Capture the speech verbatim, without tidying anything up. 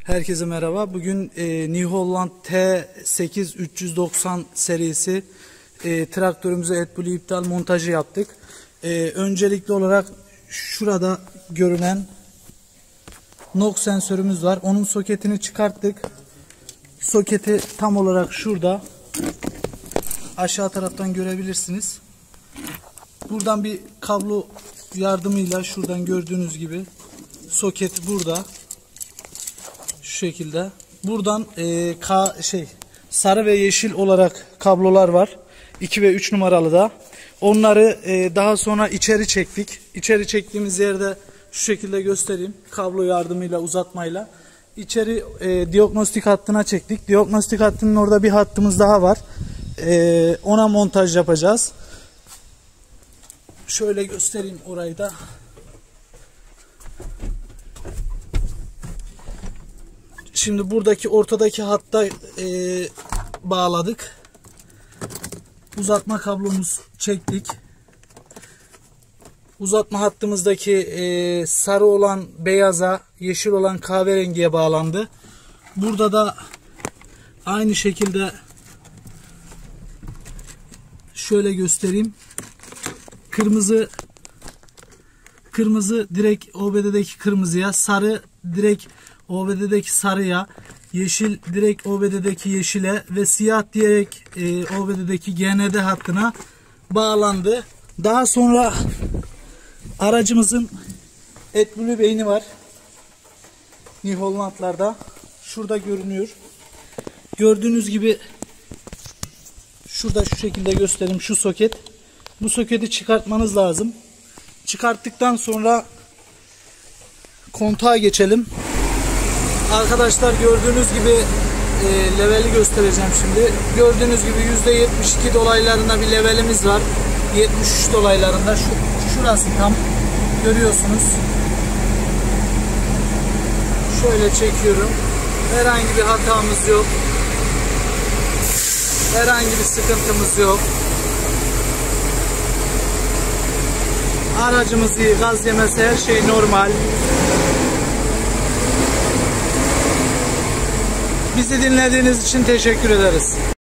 Herkese merhaba. Bugün e, New Holland T sekiz üç yüz doksan serisi e, traktörümüze AdBlue iptal montajı yaptık. E, öncelikli olarak şurada görünen Nox sensörümüz var. Onun soketini çıkarttık. Soketi tam olarak şurada. Aşağı taraftan görebilirsiniz. Buradan bir kablo yardımıyla şuradan gördüğünüz gibi soket burada. Şu şekilde. Buradan e, K, şey sarı ve yeşil olarak kablolar var. iki ve üç numaralı da. Onları e, daha sonra içeri çektik. İçeri çektiğimiz yerde şu şekilde göstereyim. Kablo yardımıyla, uzatmayla. İçeri e, diagnostik hattına çektik. Diagnostik hattının orada bir hattımız daha var. E, ona montaj yapacağız. Şöyle göstereyim orayı da. Şimdi buradaki ortadaki hatta e, bağladık. Uzatma kablomuz çektik. Uzatma hattımızdaki e, sarı olan beyaza, yeşil olan kahverengiye bağlandı. Burada da aynı şekilde şöyle göstereyim. Kırmızı kırmızı direkt O B D'deki kırmızıya, sarı direkt O B D'deki sarıya, yeşil direkt O B D'deki yeşile ve siyah direkt e, O B D'deki G N D hattına bağlandı. Daha sonra aracımızın AdBlue beyni var. New Holland'larda. Şurada görünüyor. Gördüğünüz gibi şurada şu şekilde göstereyim, şu soket. Bu soketi çıkartmanız lazım. Çıkarttıktan sonra kontağa geçelim. Arkadaşlar gördüğünüz gibi e, leveli göstereceğim şimdi. Gördüğünüz gibi yüzde yetmiş iki dolaylarında bir levelimiz var. yetmiş üç dolaylarında. Şu, şurası tam görüyorsunuz. Şöyle çekiyorum. Herhangi bir hatamız yok. Herhangi bir sıkıntımız yok. Aracımız iyi, gaz yemesi, her şey normal. Bizi dinlediğiniz için teşekkür ederiz.